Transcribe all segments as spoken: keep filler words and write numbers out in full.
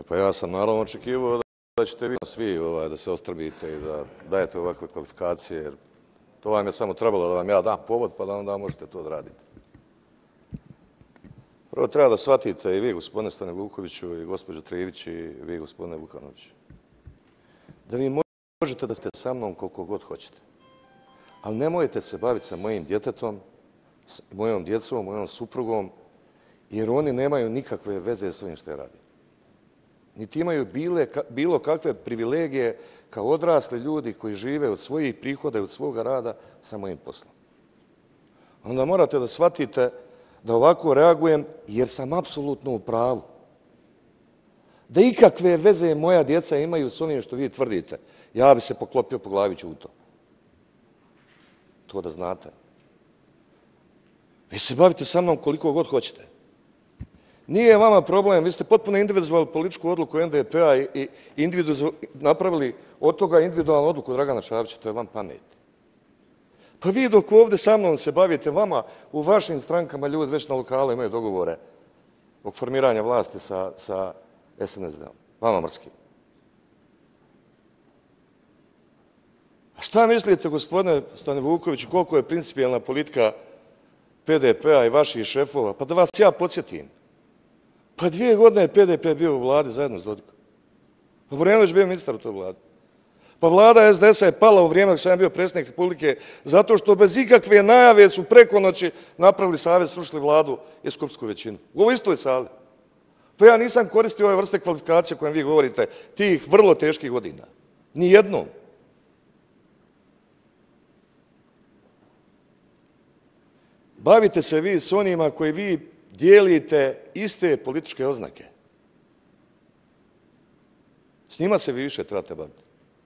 E pa ja sam naravno očekivao da ćete vi svi da se ostrvite i da dajete ovakve kvalifikacije, jer to vam je samo trebalo da vam ja dam povod, pa da onda možete to odraditi. Prvo treba da shvatite i vi, gospodine Stane Vukoviću, i gospođo Trivić, i vi, gospodine Vukanoviću, da vi možete da ste sa mnom koliko god hoćete, ali nemojte se baviti sa mojim djetetom, mojom djecom, mojom suprugom, jer oni nemaju nikakve veze s ovim što je radi. Niti imaju bilo kakve privilegije kao odrasli ljudi koji žive od svojih prihoda i od svoga rada sa mojim poslom. Onda morate da shvatite da ovako reagujem jer sam apsolutno u pravu. Da ikakve veze moja djeca imaju s ovim što vi tvrdite, ja bi se poklopio po glavi ćuto. To da znate. Vi se bavite sa mnom koliko god hoćete. Nije vama problem, vi ste potpuno individualnu političku odluku en de pe-a i napravili od toga individualnu odluku Dragana Čavića, to je vam pamet. Pa vi dok ovdje sa mnom se bavite, vama u vašim strankama ljudi već na lokalu imaju dogovore o formiranja vlasti sa es en es de-om. Vama mrski. A šta mislite, gospodine Stane Vukoviću, koliko je principijelna politika pe de pe-a i vaših šefova? Pa da vas ja podsjetim. Pa dvije godine je pe de pe bio u vladi zajedno s Dodikom. Pa Borjanović bio ministar u toj vladi. Pa vlada es de es-a je pala u vrijeme dok sam bio predsjednik Republike zato što bez ikakve najave su preko noći napravili savez, srušili vladu i skupsku većinu. U ovoj istoj sali. Pa ja nisam koristio ove vrste kvalifikacije koje vi govorite, tih vrlo teških godina. Nijednom. Bavite se vi s onima koji vi dijelite iste političke oznake. S njima se više trebate baviti.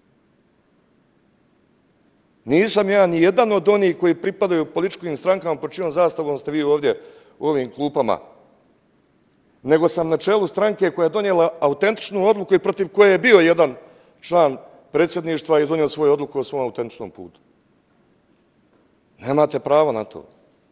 Nisam ja ni jedan od onih koji pripadaju političkim strankama pod čijom zastavom ste vi ovdje u ovim klupama, nego sam na čelu stranke koja je donijela autentičnu odluku i protiv koje je bio jedan član predsjedništva i donio svoju odluku o svom autentičnom putu. Nemate pravo na to.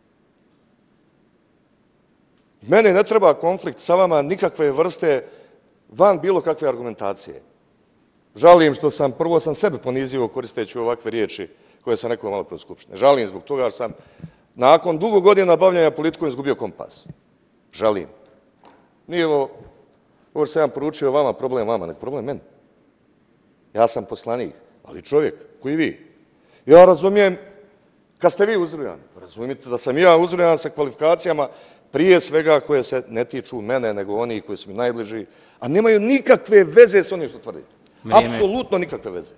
Meni ne treba konflikt sa vama nikakve vrste van bilo kakve argumentacije. Žalim što sam, prvo sam sebe ponizio koristeći ovakve riječi koje sam rekao malo pre u Skupštine. Žalim zbog toga jer sam nakon dugo godina bavljanja politikom izgubio kompas. Žalim. Nije ovo, ovo što sam poručio vama, problem vama, nek problem meni. Ja sam poslanik, ali čovjek, koji vi. Ja razumijem kad ste vi uzrujani. Razumijete da sam ja uzrujan sa kvalifikacijama prije svega koje se ne tiču mene, nego oni koji su mi najbliži, a nemaju nikakve veze s onim što tvrdite. Apsolutno nikakve veze.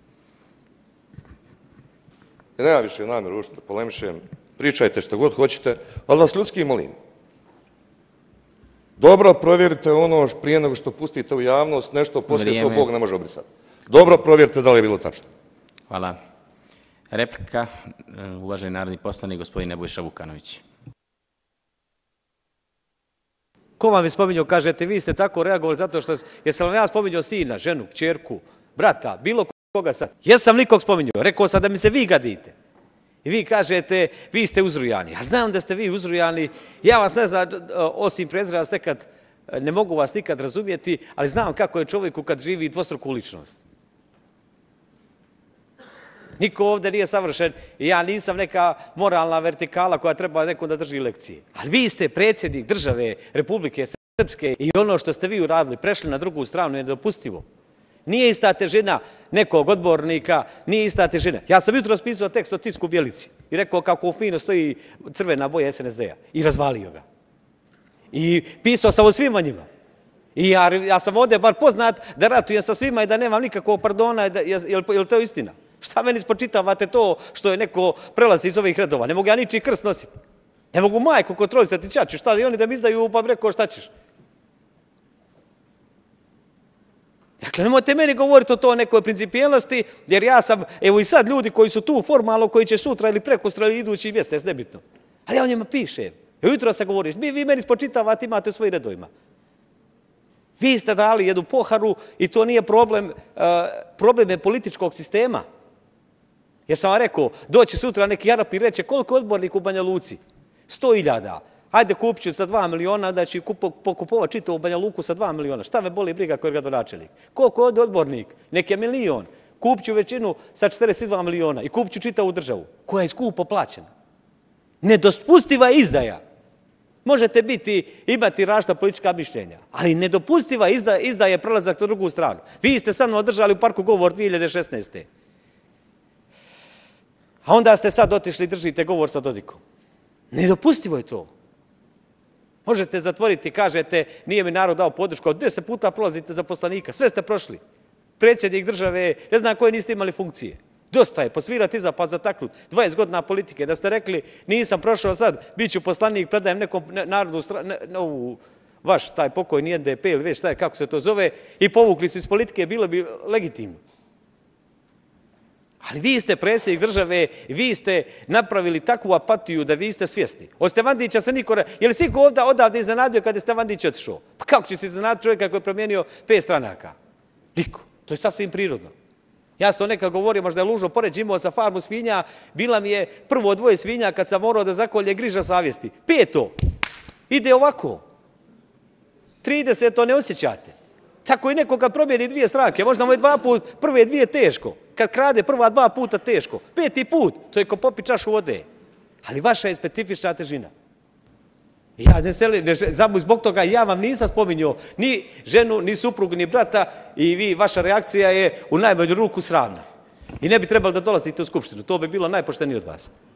I nema više namjeru ušte polemišem, pričajte što god hoćete, ali vas ljudski molim. Dobro provjerite ono prije nego što pustite u javnost, nešto poslije to Bog ne može obrisati. Dobro provjerite da li je bilo tačno. Hvala. Replika, uvaženi narodni poslanik, gospodin Nebojša Vukanović. Ko vam je spominjao, kažete, vi ste tako reagovali zato što, jesam vam ja spominjao sina, ženu, kćerku, brata, bilo koga sad? Jesam nikog spominjao, rekao sam da mi se vi gadite. I vi kažete, vi ste uzrujani. Ja znam da ste vi uzrujani, ja vas ne znam, osim prezira vas nekad, ne mogu vas nikad razumjeti, ali znam kako je čovjeku kad živi dvostruku ličnost. Niko ovdje nije savršen i ja nisam neka moralna vertikala koja treba nekom da drži lekcije. Ali vi ste predsjednik države Republike Srpske i ono što ste vi uradili, prešli na drugu stranu je nedopustivo. Nije ista težina nekog odbornika, nije ista težina. Ja sam jutro spisao tekst o Ticku Bjelici i rekao kako fino stoji crvena boja es en es de-a i razvalio ga. I pisao sam o svima njima. I ja, ja sam ovdje bar poznat da ratujem sa svima i da nemam nikakvog pardona, je li to istina? Šta meni spočitavate to što je neko prelazi iz ovih redova? Ne mogu ja ničiji krst nositi. Ne mogu majku kontrolisati ćaću. Šta li oni da mi izdaju pa bi rekao šta ćeš? Dakle, nemojte meni govoriti o to nekoj principijelnosti, jer ja sam, evo i sad ljudi koji su tu formalno, koji će sutra ili prekustra ili idući mjesec, nebitno. Ali ja o njima pišem. Evo jutro se govori, vi, vi meni spočitavate, imate u svojim redovima. Vi ste dali jednu poharu i to nije problem, uh, problem je političkog sistema. Ja sam vam rekao, doći sutra neki Arap i reće koliko je odbornik u Banja Luci? Sto hiljada. Ajde kupit ću sa dva miliona, da ću pokupova čitavu Banja Luku sa dva miliona. Šta me boli briga koji je gradonačelnik? Koliko je odbornik? Nek je milion. Kupit ću većinu sa četrdeset dva miliona i kupit ću čitavu državu, koja je skupo plaćena. Nedopustiva izdaja. Možete biti, imati različita politička mišljenja, ali nedopustiva izdaja, izdaja je prelazak na drugu stranu. Vi ste sa mnom održali u parku govor dvije hiljade šesnaeste. A onda ste sad otišli i držite govor sa Dodikom. Nedopustivo je to. Možete zatvoriti, kažete, nije mi narod dao podršku, od deset puta prolazite za poslanika, sve ste prošli. Predsjednik države, ne znam koje niste imali funkcije. Dosta je, posvirati iza pa zataknut. dvadeset godina politike, da ste rekli, nisam prošao sad, bit ću poslanik, predajem nekom narodu, novu, vaš taj pokojni N D P ili već šta je, kako se to zove, i povukli se iz politike, bilo bi legitimno. Ali vi ste predsjednik države, vi ste napravili takvu apatiju da vi ste svjesni. Od Stevandića se niko... Je li siko ovdje odavde iznenadio kada je Stevandić otišao? Pa kako će se iznenaditi čovjeka koji je promijenio pet stranaka? Niko. To je sasvim prirodno. Ja sam to nekad govorio, možda je lužno poreći, imao sa farmu svinja, bila mi je prvo dvoje svinja kad sam morao da zakolje griža savjesti. Peto. Ide ovako. trideset to ne osjećate. Tako i neko kad promijeni dvije stranke, možda mu je dva put, prve dvije teško. Kad krade prva dva puta teško. Peti put, to je ko popi čašu vode. Ali vaša je specifična težina. Ja ne selim, ne, zbog toga ja vam nisam spominjao ni ženu, ni suprugu, ni brata i vi, vaša reakcija je u najmanju ruku sramna. I ne bi trebali da dolazite u skupštinu, to bi bilo najpoštenije od vas.